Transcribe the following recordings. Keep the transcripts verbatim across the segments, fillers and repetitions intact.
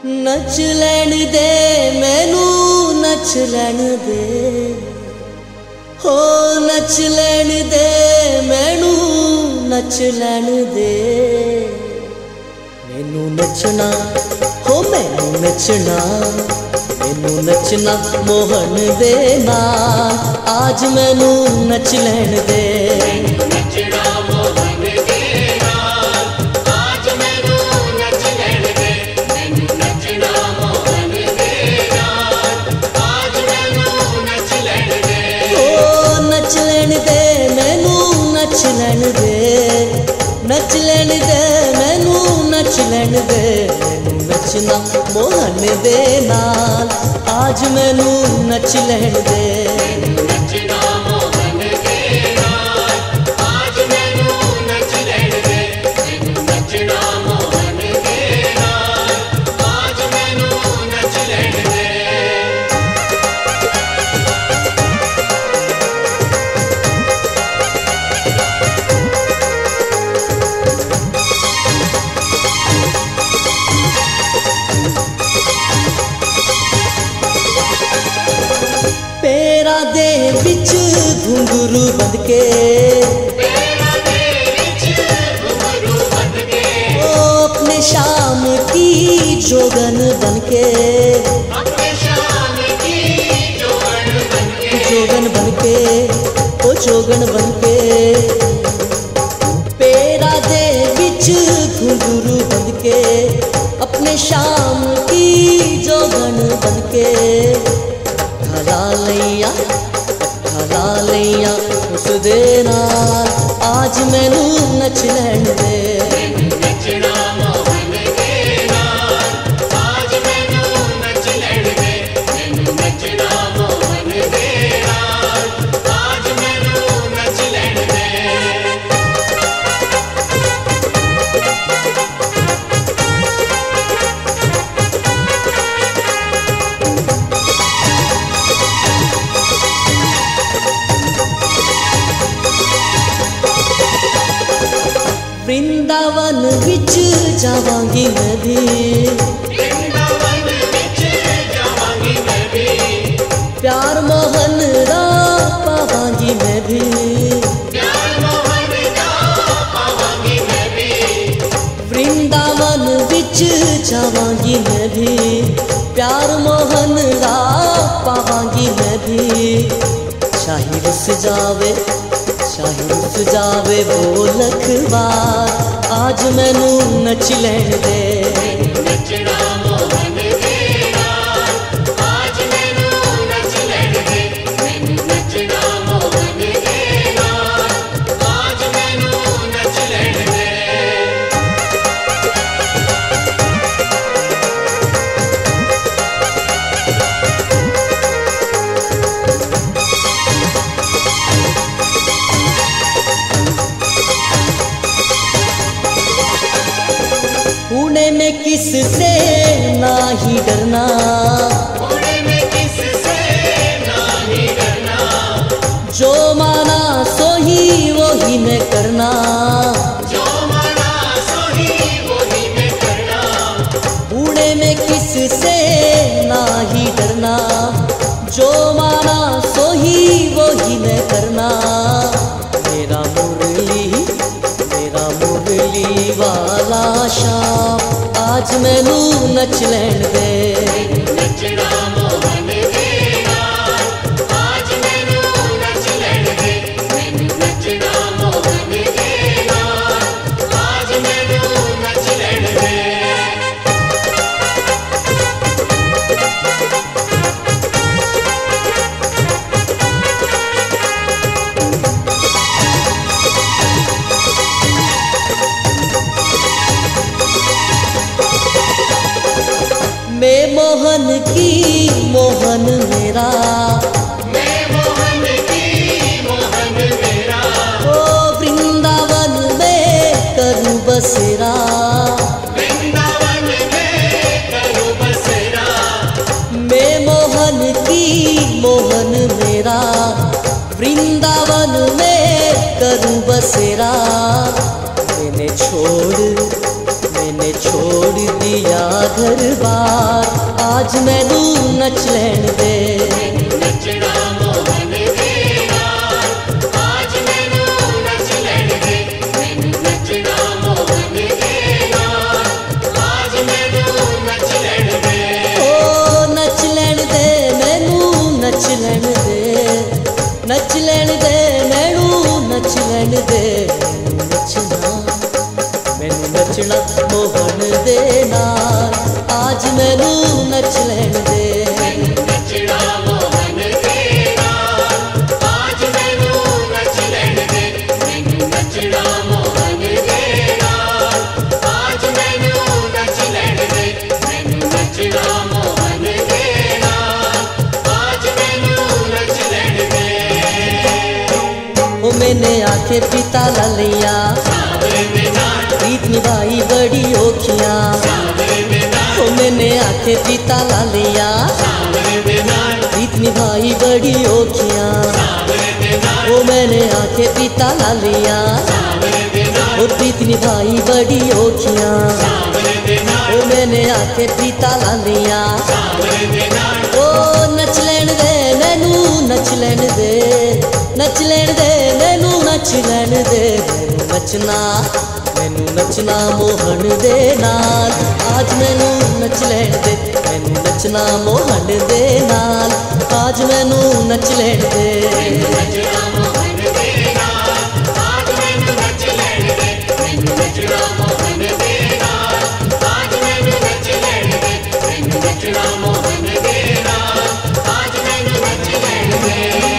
नच लैन दे मैनू नच लैन दे, हो नच लैन दे मैनू नच लैन दे। मैनू नचना हो मैनू नचना, मैनू नचना मोहन दे नाल, आज मैनू नच लैन दे। नच लैन दे मैनू नच लैन दे, नच लैन दे मैनू नच लैन दे। मैनू नचना मोहन दे नाल, आज मैनू नच लैन दे। पेरा दे विच घुंघरू बंध के, ओ अपने शाम की जोगन बन के, जोगन बन के, ओ जोगन बन के। पेरा दे विच घुंघरू बंध के, अपने शाम की जोगन बन के। ला लिया ला लिया उस दे नाल, आज मैनू नच लैन दे। वृंदावन विच जावांगी मैं भी, वृंदावन विच जावांगी मैं भी। प्यार मोहन दा पावांगी मैं भी, प्यार मोहन दा पावांगी मैं भी। वृंदावन विच जावांगी मैं भी, प्यार मोहन दा पावांगी मैं भी। शाही रुस जावे शाही रुस जावे वो लख बार, आज मैनू नच लैन दे। नचना मोहन दे नाल, आज मैनू नच लैन दे। मैनू नचना मोहन दे नाल, आज मैनू नच लैन दे। पुणे में किससे ना ही डरना, पुणे में किससे ना ही डरना। जो माना सो ही वो ही मैं करना, जो माना सो ही वो ही मैं करना। पुणे में किससे ना ही डरना, जो माना सो ही वो ही मैं करना। मेरा मुरली मेरा मुरली वाला शाम, आज मैनू नच लैन दे। नचना मोहन दे नाल, आज मैनू नच लैन दे। मैनू नचना मोहन दे नाल, आज मैनू नच लैन दे। मैं मोहन की मोहन मेरा, मैं मोहन की मोहन मेरा। ओ वृंदावन में करूँ बसेरा, वृंदावन में करूँ बसेरा। मैं मोहन की मोहन मेरा, वृंदावन में करूँ बसेरा। मैंने छोड़ मैंने छोड़ दिया घर बार, आज मैनू नच लैण दे। नचना मोहन दे नाल, आज मैनू नच लैण दे। मैनू नचना मोहन दे नाल, आज मैनू नच लैण दे। ओ नच लैण दे मैनू नच लैण दे, नच लैण दे मैनू नच लैण दे। नचना मैनू नचना मोहन दे नाल, आज मैनू नच लैण दे। नचना मोहन दे नाल, आज मैनू नच लैण दे। मैनू नचना मोहन दे नाल, आज मैनू नच लैण दे। मैनू नचना मोहन दे नाल, आज मैनू नच लैण दे। ओ मैंने आखे पिता लालिया, सावरे दे नाल प्रीत निभाई बड़ी औखियां। सावरे दे नाल, ओ मैंने आखे पिता लालिया, सावरे दे नाल, प्रीत निभाई बड़ी औखियां। सावरे दे नाल, ओ मैंने आखे पिता लालिया, सावरे दे नाल, ओ प्रीत निभाई बड़ी औखियां। सावरे दे नाल, ओ मैंने आखे पिता लालिया, सावरे दे नाल। ओ नच लैण दे मैनू नच लैण दे, नच लैण दे मैनू नच लैण दे। मैनू नचना मैनू नचना मोहन दे नाल, आज मैनू नच लैण दे। मैनू नचना मोहन दे नाल, आज मैनू नच लैण दे। नचना मोहन दे नाल, आज मैनू नच लैण दे। मैनू नचना मोहन दे नाल, आज मैनू नच लैण दे। मैनू नचना मोहन दे नाल, आज मैनू नच लैण दे।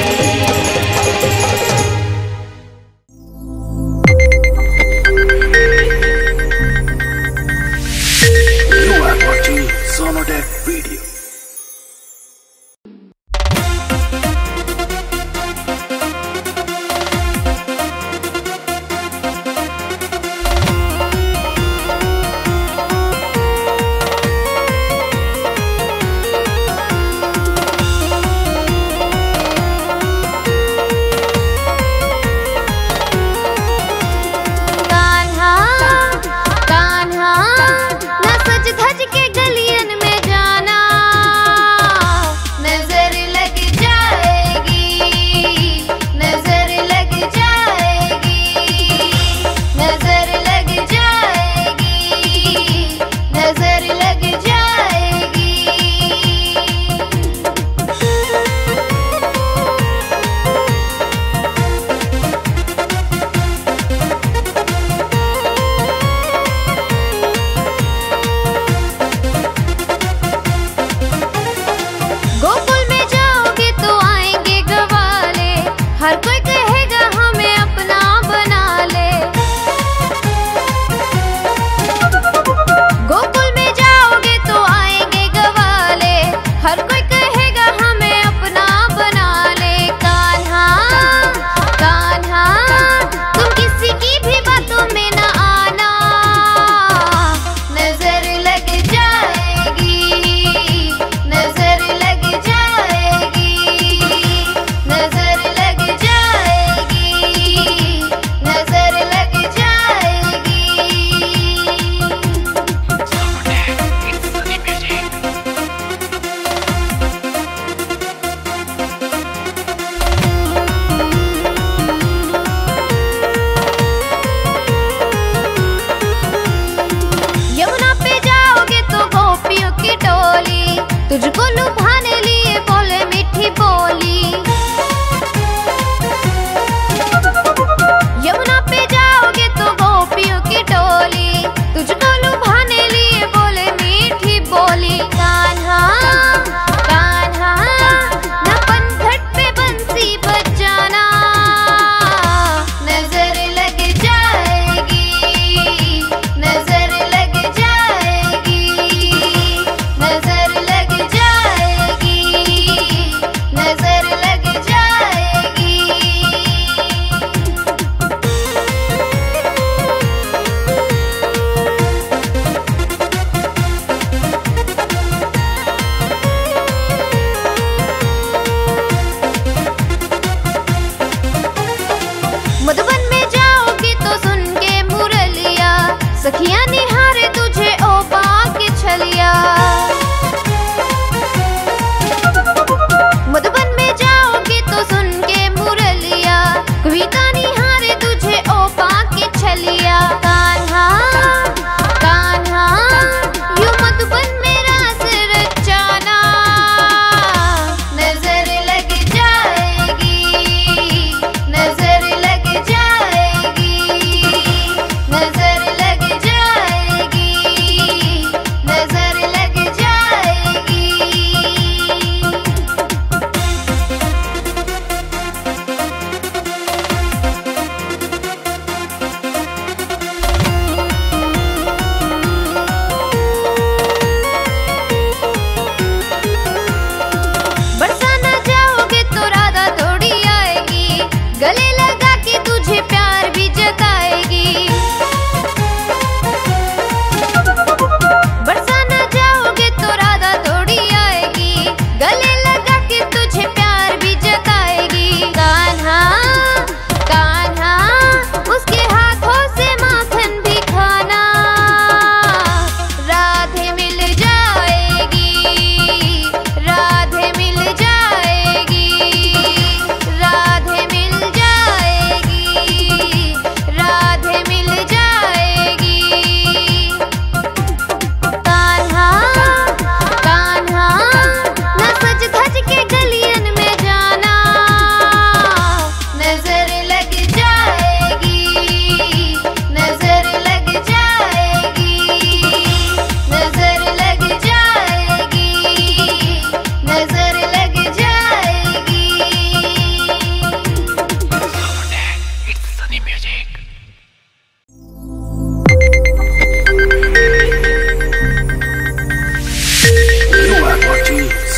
You are watching Sonodec Video.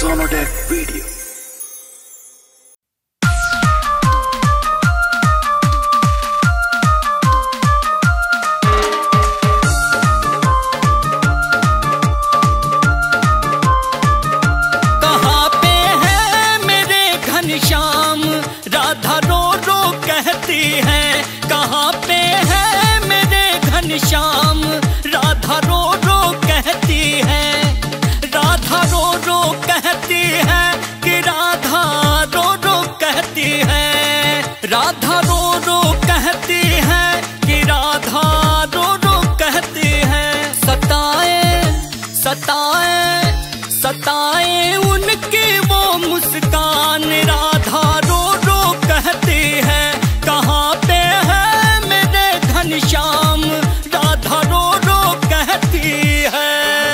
Sonodeck Video. कहाँ पे है मेरे घनश्याम, राधा रो रो कहती है। कहाँ पे है मेरे घनश्याम, राधा रो रो कहती है। राधा रो रो कहती है कि राधा रो रो कहती है। राधा रो रो कहती है कि राधा रो रो कहती है। सताए सताए सताए उनकी वो मुस्कान, राधा रो रो कहती है। कहाँ पे है मेरे घनश्याम, राधा रो रो कहती है।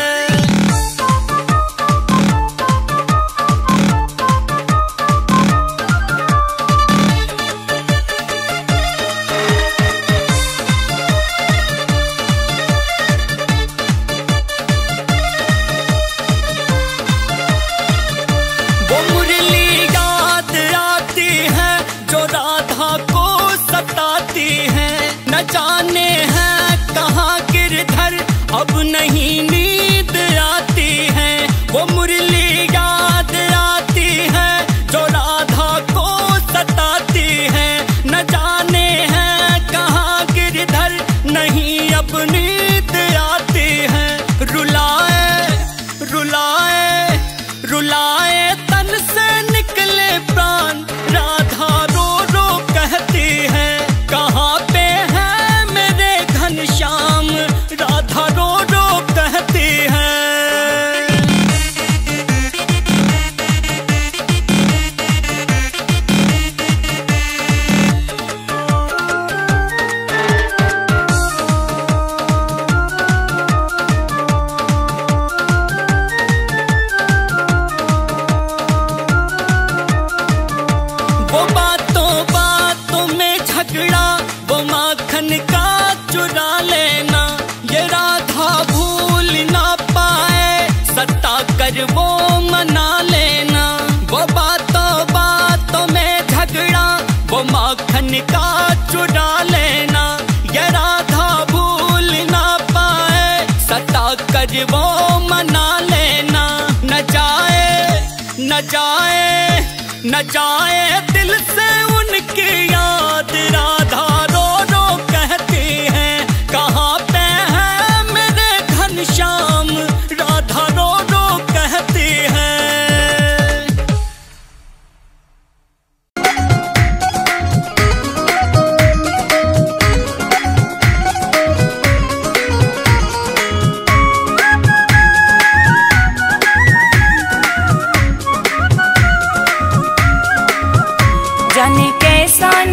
वो मुरली याद आती है जो राधा को सताती है। न जाने है कहाँ गिरधर, अब नहीं नींद आती है। वो मुरली याद आती है जो राधा को सताती है। न जाने है कहाँ गिरधर, नहीं अब नींद आती है। रुलाए रुलाए रुलाए तन से निकले प्राण, राधा रो रो कहती है। कहाँ पे है मेरे घनश्याम, राधा रो रो कहती है। वो बातों बातों में झगड़ा, वो माखन का चुरा लेना। ये राधा भूल ना पाए, सत्ता कर वो मना लेना। वो बातों बातों में झगड़ा, वो माखन का चुरा लेना। ये राधा भूल ना पाए, सत्ता कर वो मना लेना। न जाए न जाए न जाए दिल से उनकी याद, राधा रो रो कहती है। कहाँ पे है मेरे घनश्याम, राधा रो रो कहती है। जाने कैसा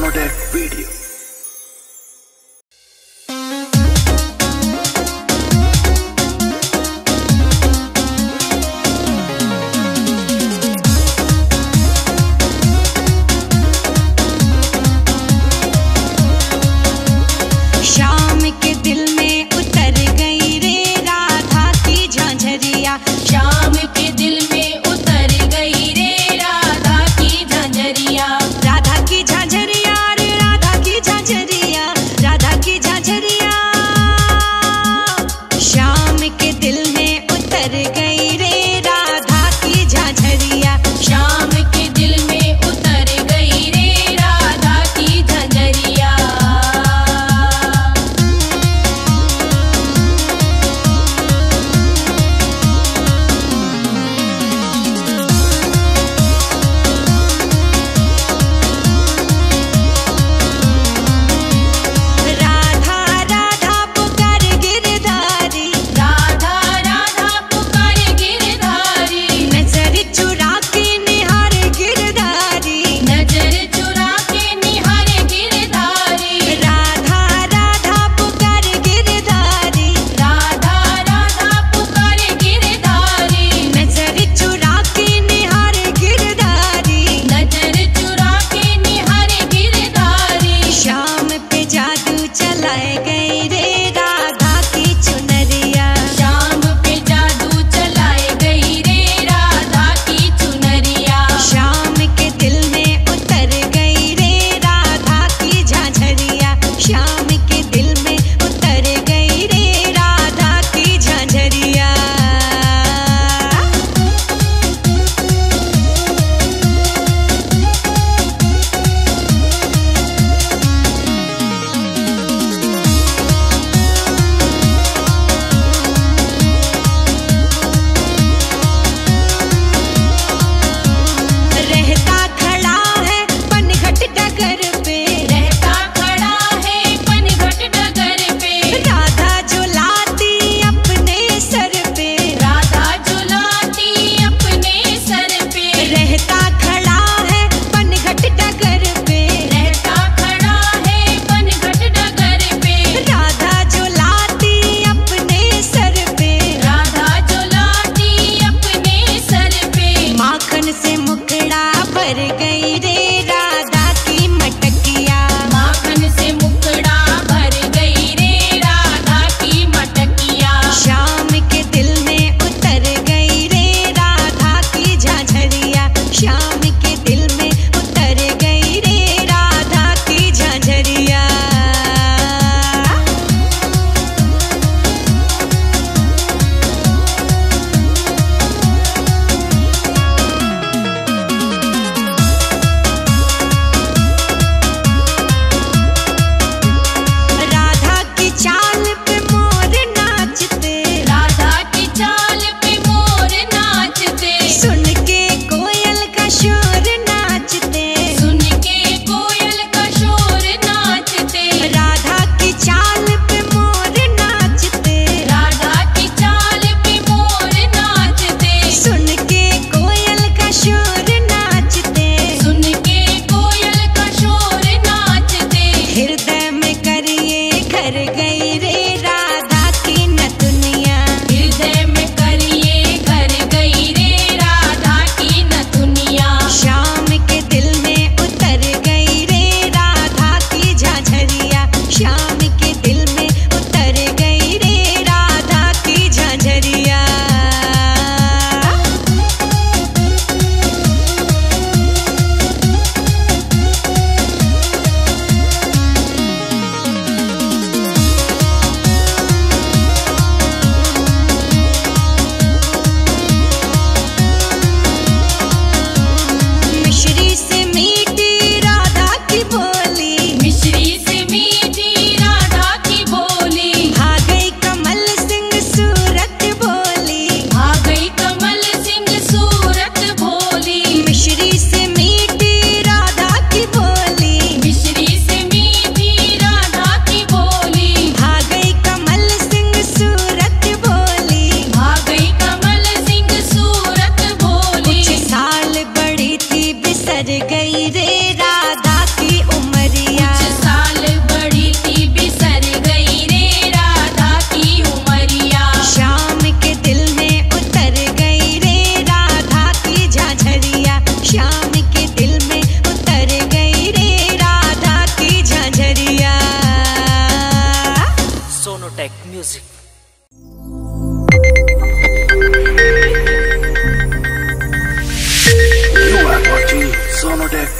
Sonodeck Video. शाम के दिल में उतर गई रे राधा की झांझरिया, शाम के दिल में उतर गई रे राधा की झांझरिया, राधा की झांझरिया रे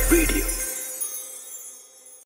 video.